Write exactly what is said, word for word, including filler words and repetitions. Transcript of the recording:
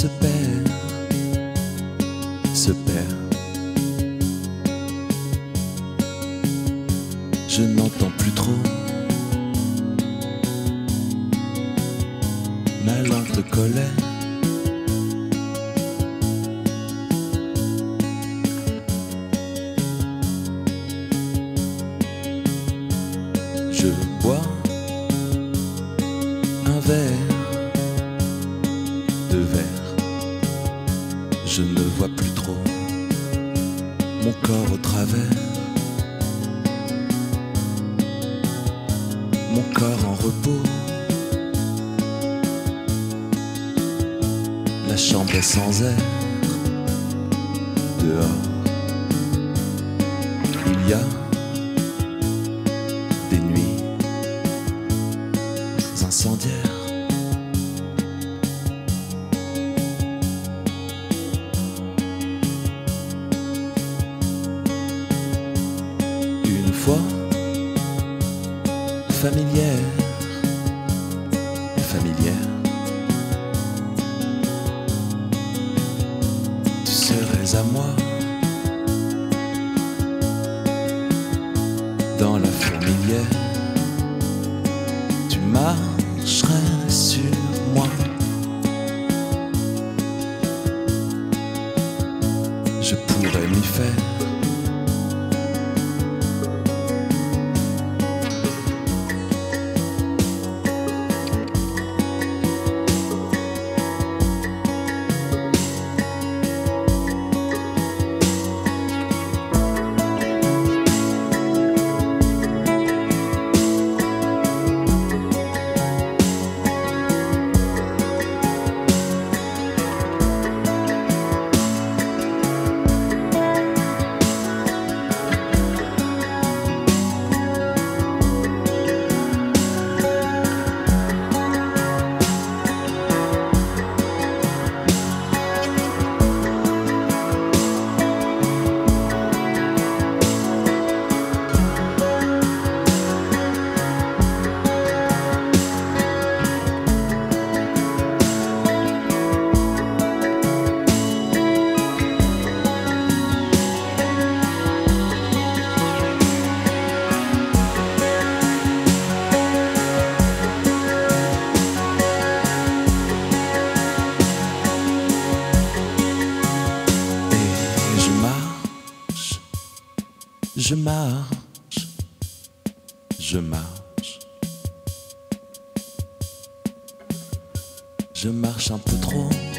se perd, se perd. Je n'entends plus trop ma lente colère. Je bois un verre, deux verres, je ne vois plus trop mon corps au travers, mon corps en repos. La chambre est sans air, dehors il y a des nuits incendiaires. Une fois familière, familière, tu serais à moi dans la fourmilière. Tu marcherais sur moi, je pourrais m'y faire. Je marche, je marche, je marche un peu trop.